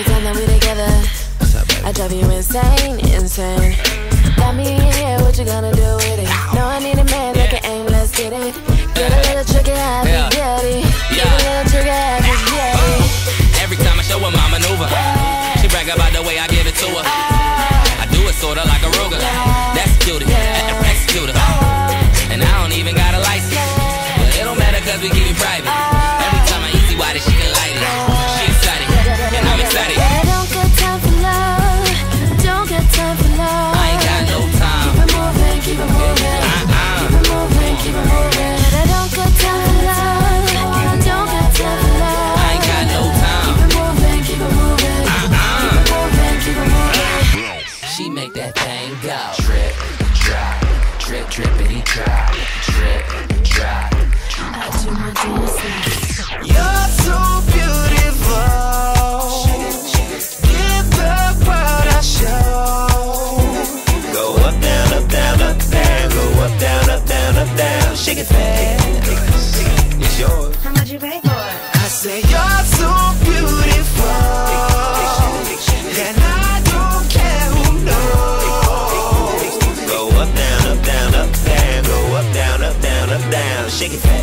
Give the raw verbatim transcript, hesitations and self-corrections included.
every time that we together. I drive you insane, insane. Got me in here, what you gonna do with it? No, I need a man that can aim, let's get it. Get a little trigger happy, get it. Get a little trigger happy, get it. Every time I show her my maneuver, she brag about the way I give it to her. I do it sorta like a Ruger. That's cutie, execute her. And I don't even got a license, but it don't matter cause we keep it private. Every time I easy wide it, she can light it. She excited, and I'm excited. I don't got time for love, don't got time for love. I ain't got no time. Keep it moving, keep it moving. Uh-uh. Keep it moving, keep it moving. I don't got time for love, don't got time for love. I ain't got no time. Keep it moving, keep it moving. Uh-uh. Keep it moving, keep it moving. She make that thing go. Trip, drop, trip, trippity drop, trip, drop. I do my dance. You're so beautiful. Give the world a show. Go up, down, up, down, up, down. Go up, down, up, down, up, down. Shake it fast. It's yours. How much you pay for it? I say you're so beautiful, and I don't care who knows. Go up, down, up, down, up, down. Go up, down, up, down, up, down. Shake it fast.